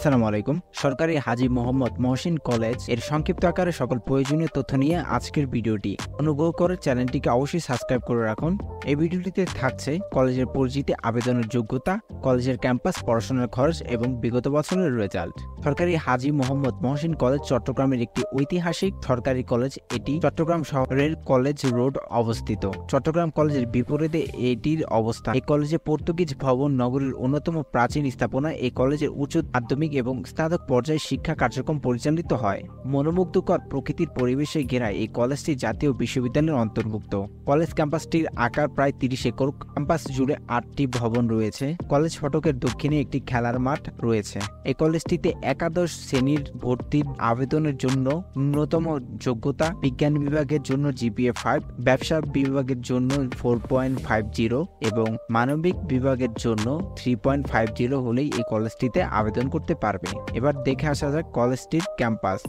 আসসালামু আলাইকুম। সরকারি হাজি মোহাম্মদ মহসিন কলেজ এর সংক্ষিপ্ত আকারে সকল প্রয়োজনীয় তথ্য নিয়ে আজকের ভিডিওটি। অনুগ্রহ করে চ্যানেলটিকে অবশ্যই সাবস্ক্রাইব করে রাখুন। এই ভিডিওটিতে থাকছে কলেজের পরিচিতি, আবেদনের যোগ্যতা, কলেজের ক্যাম্পাস, পড়াশোনার খরচ এবং বিগত বছরের রেজাল্ট। সরকারি হাজি মোহাম্মদ মহসিন কলেজ চট্টগ্রামের একটি ঐতিহাসিক সরকারি কলেজ। এটি চট্টগ্রাম শহরের কলেজ রোড অবস্থিত। চট্টগ্রাম কলেজের বিপরীতে এটির অবস্থান। এই কলেজে পর্তুগিজ ভবন নগরীর অন্যতম প্রাচীন স্থাপনা। এই কলেজের উচ্চ মাধ্যমিক এবং স্নাতক পর্যায়ে শিক্ষা কার্যক্রম পরিচালিত হয়। মনোমুগ্ধকর প্রকৃতির পরিবেশে ঘেরা এই কলেজটি জাতীয় বিশ্ববিদ্যালয়ের অন্তর্ভুক্ত। কলেজ ক্যাম্পাসটির আকার প্রায় 30 একর। ক্যাম্পাস জুড়ে 8টি ভবন রয়েছে। কলেজ ফটকের দক্ষিণে একটি খেলার মাঠ রয়েছে। এই কলেজটিতে একাদশ শ্রেণীর ভর্তির আবেদনের জন্য ন্যূনতম যোগ্যতা বিজ্ঞান বিভাগের জন্য GPA 5, ব্যবসা বিভাগের জন্য 4.50 এবং মানবিক বিভাগের জন্য 3.50 হলেই এই কলেজটিতে আবেদন করতে পারবে। এবার দেখে আসা যাক কলেজটির ক্যাম্পাস।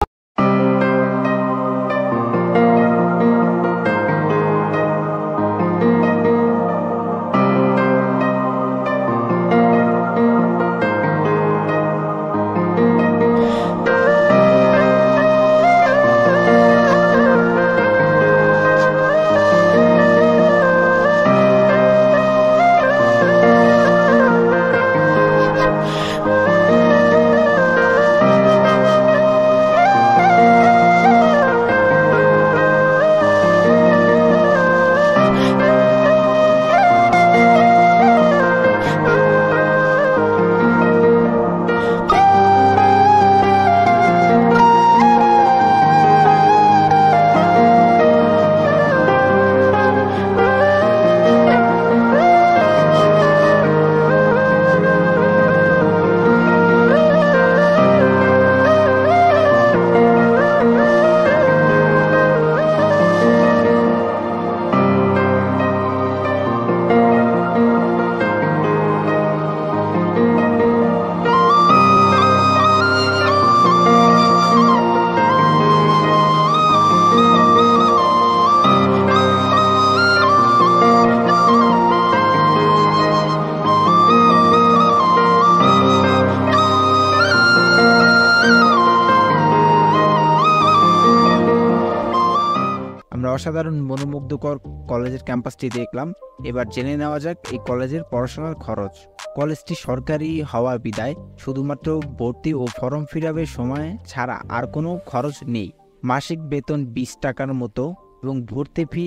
আমরা অসাধারণ মনোমুগ্ধকর কলেজের ক্যাম্পাসটি দেখলাম। এবার জেনে নেওয়া যাক এই কলেজের পড়াশোনার খরচ। কলেজটি সরকারি হওয়া বিদায় শুধুমাত্র ভর্তি ও ফর্ম ফিলাপের সময় ছাড়া আর কোনো খরচ নেই। মাসিক বেতন 20 টাকার মতো এবং ভর্তি ফি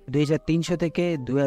2300 থেকে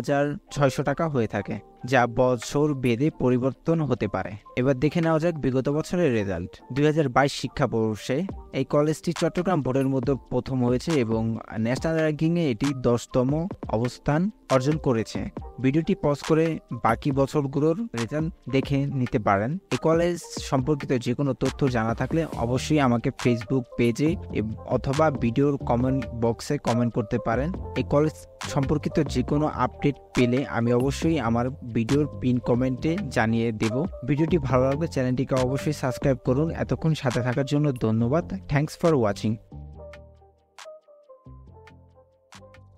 2600 টাকা হয়ে থাকে, যা বছর ভেদে পরিবর্তন হতে পারে। এবার দেখে নেওয়া যাক বিগত বছরের রেজাল্ট। 2022 শিক্ষাবর্ষে এই কলেজটি চট্টগ্রাম বোর্ডের মধ্যে প্রথম হয়েছে এবং ন্যাশনাল র্যাঙ্কিংয়ে এটি 10তম অবস্থান অর্জন করেছে। ভিডিওটি পজ করে বাকি বছরগুলোর রেজাল্ট দেখে নিতে পারেন। এই কলেজ সম্পর্কিত যে কোনো তথ্য জানা থাকলে অবশ্যই আমাকে ফেসবুক পেজে অথবা ভিডিওর কমেন্ট বক্সে কমেন্ট করতে পারেন। এই কলেজ সম্পর্কিত যে কোনো আপডেট পেলে আমি অবশ্যই আমার ভিডিওর পিন কমেন্টে জানিয়ে দেব। ভিডিওটি ভালো লাগলে চ্যানেলটিকে অবশ্যই সাবস্ক্রাইব করুন। এতক্ষণ সাথে থাকার জন্য ধন্যবাদ। Thanks for watching.